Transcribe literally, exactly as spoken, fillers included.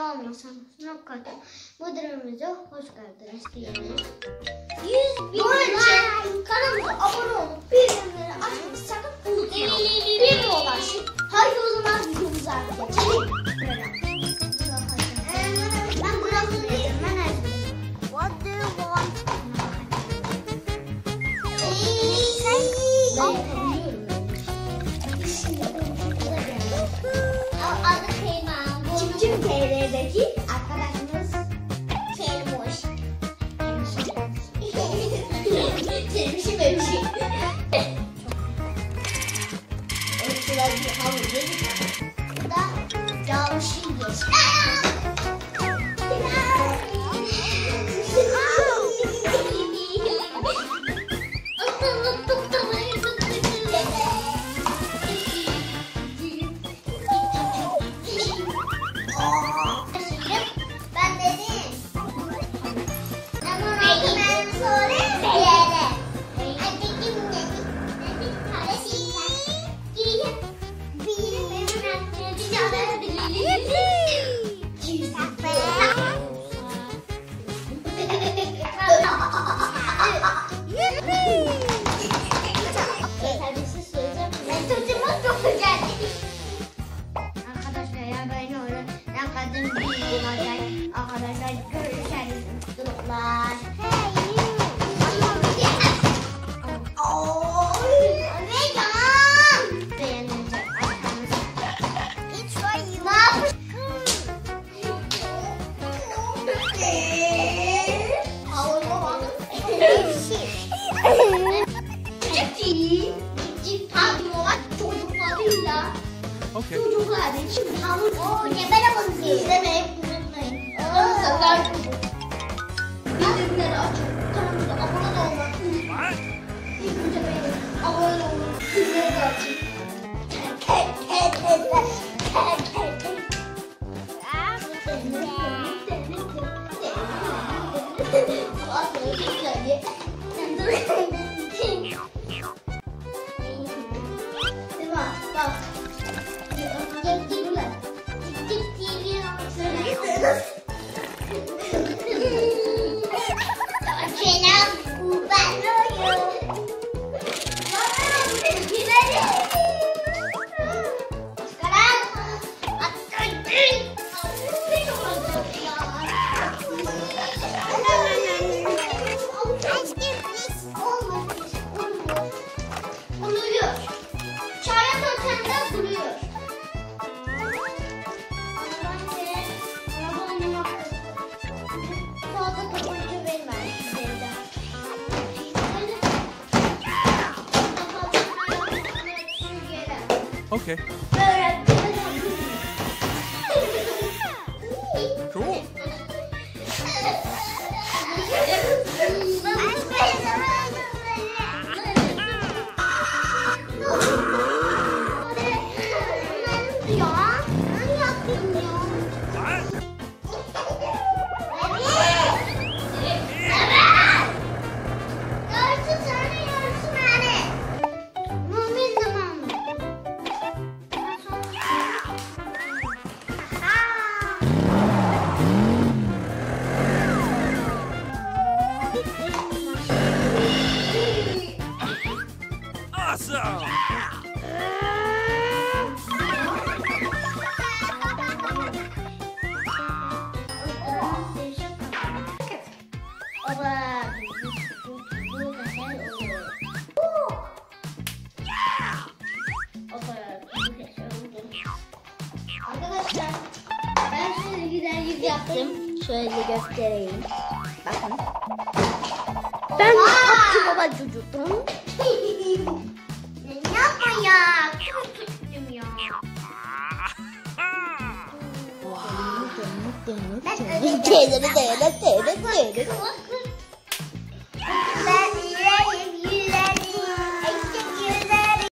olmasanız nokta müdürümüze hoş geldiniz diyelim. yüz bin like kanalımıza abone olup bildirimleri açmayı sakın unutmayın. Bir de olan şey. Haydi o zaman videomuza geçelim. Ben burası değilim. Ben Erzurum. What do you want? Çim T V'deki arkadaşımız Kelmoş. Sevmişim bebişim. Ölçüler bir havlu değil mi? Bu da Cavuş'un geç. Arkadaşlar görüşürüz. Mutluluklar. Okay. Çocuklar için hamur. Oo, gebere bakın. İzlemeyi unutmayın. Saklar. Bildirimleri açın. Kanalımıza abone de olmayı unutmayın. İlk önce beğenin. Abone olun. Bildirimleri de açın. Bak. Okay. Cool. Awesome. Arkadaşlar ben şöyle güzel yüz yaptım. Şöyle göstereyim. Bakın. Ben kapçı baba çocuktum. Yapma ya. Çok tuttum ya. Ben öyle